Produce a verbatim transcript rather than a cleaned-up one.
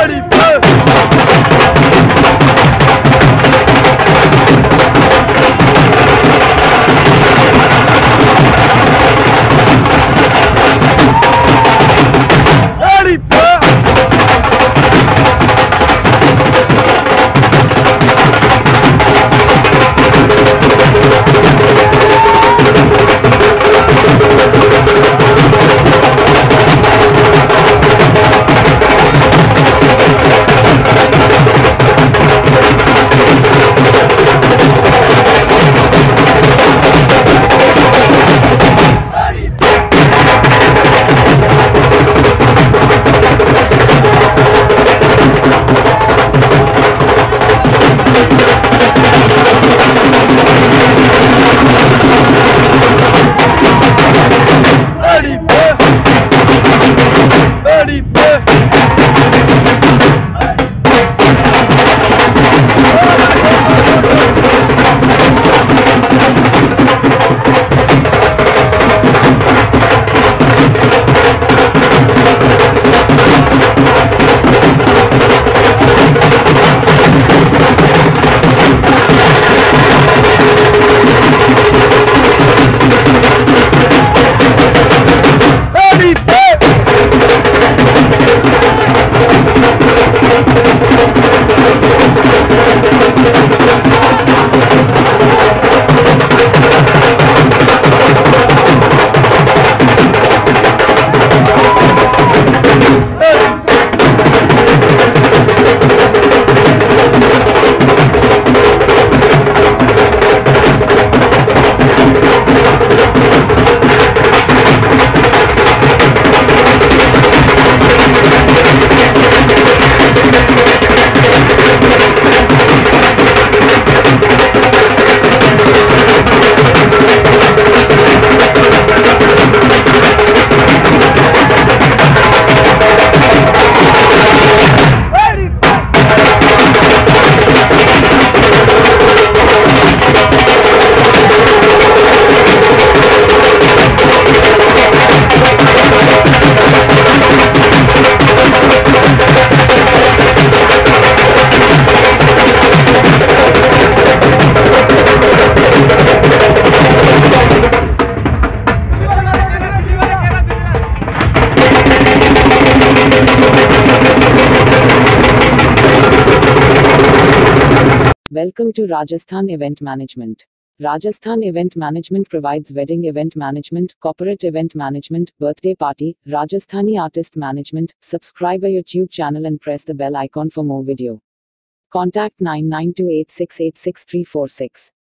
Welcome to Rajasthan Event Management. Rajasthan Event Management provides wedding event management, corporate event management, birthday party, Rajasthani artist management. Subscribe our YouTube channel and press the bell icon for more video. Contact nine nine two eight six eight six three four six.